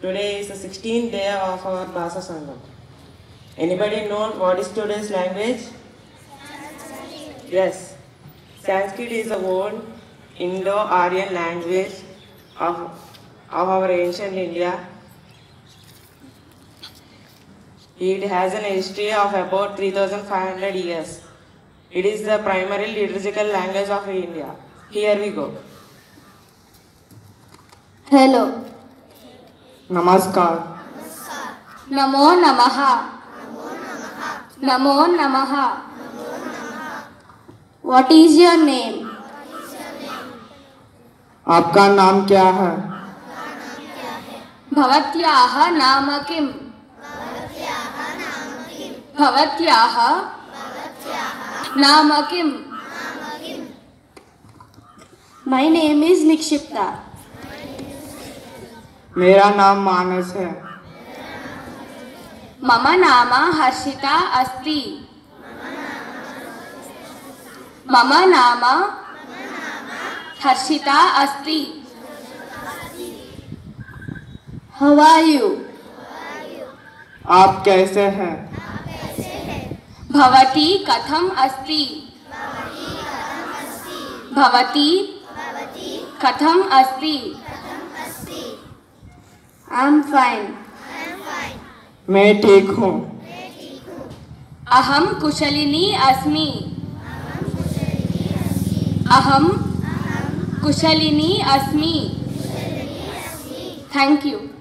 Today is the 16th day of our Bhasa Sangam. Anybody know what is today's language? Yes. Sanskrit is the old Indo-Aryan language of our ancient India. It has an history of about 3,500 years. It is the primary liturgical language of India. Here we go. Hello. Namaskar. Namo Namaha. Namo Namaha. What is your name? आपका नाम क्या है? भवत्याः नाम किम्? भवत्याः नाम किम्? My name is Nikshipta. मेरा नाम मानस है. मम नाम हर्षिता अस्ति. मम नाम हर्षिता अस्ति. How are you? आप कैसे हैं? भवती कथम अस्ति? भवती कथम अस्ति? I'm fine. मैं ठीक हूँ. अहम कुशलिनी अस्मि. अहम कुशलिनी अस्मि. Thank you.